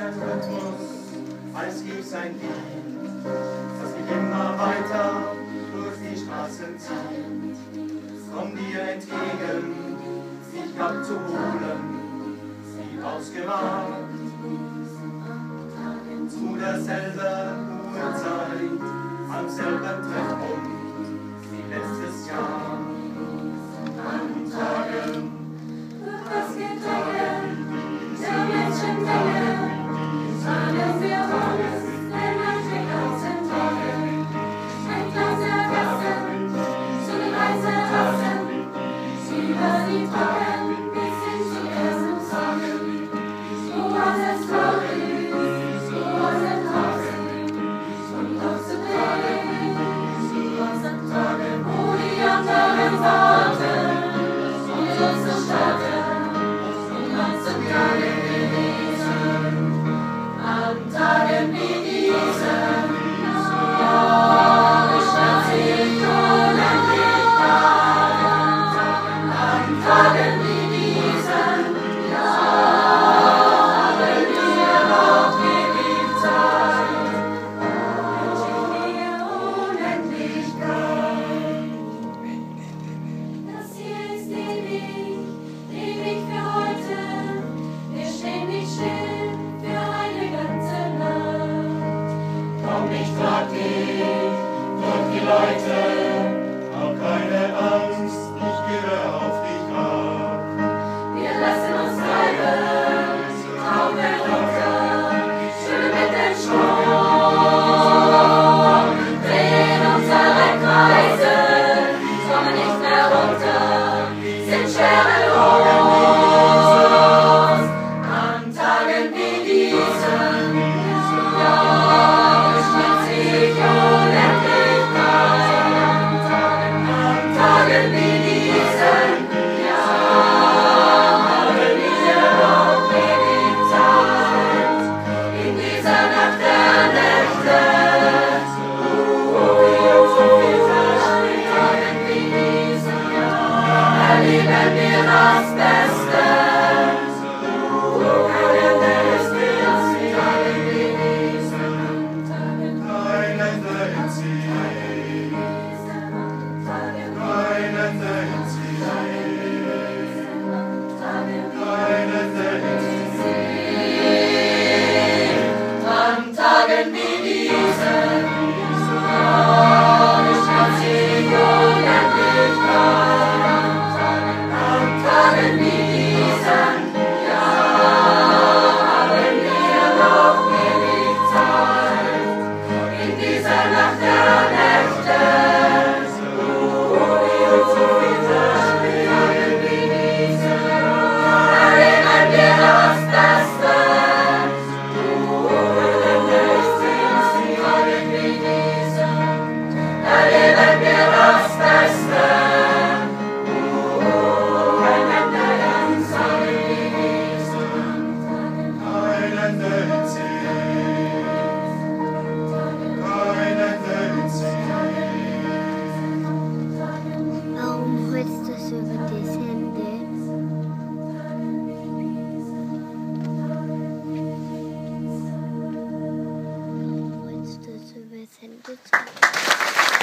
einen Rhythmus, als gibt's ein Lied, das mich immer weiter durch die Straßen zieht. Komm dir entgegen, dich abzuholen, wie ausgemacht, zu derselben Uhrzeit, am selben Treffpunkt wie letztes Jahr. An Tagen, Das Gedränge der Menschenmenge, Tage für uns, denn ein Weg aus den Tagen, ein Glas ergessen, zu den Reiserassen, über die Brücken bis hin zum ersten Tagen. So was es traurig, so was es traurig, und auszutragen, so was es tragen, wo die anderen warten. Zu starten, zu Tagen wie diesen, an Tagen wie diesen, ja, beschwert sich unendlich Tagen, an Tagen wie diesen, ja, haben wir noch ewig Zeit, Unendlichkeit. Das hier ist ewig für heute, wir stehen nicht still für eine ganze Nacht. komm, ich trag dich durch die Leute, hab keine Angst, ich gebe auf dich ab. Wir lassen uns treiben, Taumeln runter, schwimmen mit dem Strom, drehen unsere Kreise, kommen nicht mehr runter, sind schwerelos. An Tagen wie diesen, ja, beschwert sich Unendlichkeit. An Tagen wie diesen, ja, haben wir noch ewig Zeit. In dieser Nacht der Nächte, wie uns so viel verschlägt. Tagen wie diesen, erleben wir das Beste. Tagen wie diesen, Kein Ende in Ziel, kein Ende in Ziel, kein Ende in Ziel. An Tagen wie diesen, ja, beschwert sich Unendlichkeit. An Tagen wie diesen, ja, haben wir noch ewig Zeit. In dieser Nacht der Nächte, wie uns so viel verschlägt. Tagen wie diesen, erleben wir das Beste. Tagen wie diesen, erleben wir das Beste. Kein Ende in Tagen wie diesen, Kein Ende in Ziel, kein Ende in Ziel. Warum holst du das über das Handy? Warum holst du das über das Handy?